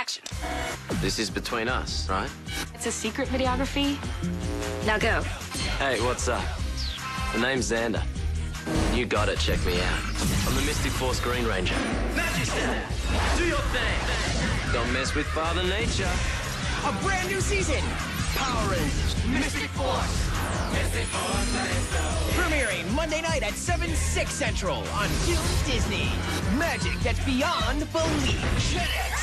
action. This is between us, right? It's a secret videography. Now go. Hey, what's up? The name's Xander. You gotta check me out. I'm the Mystic Force Green Ranger. Magister, do your thing. Don't mess with Father Nature. A brand new season. Power Rangers Mystic Force. Mystic Force, let's go. Premiering Monday night at 7/6 Central on Toon Disney. Magic that's beyond belief. Check it.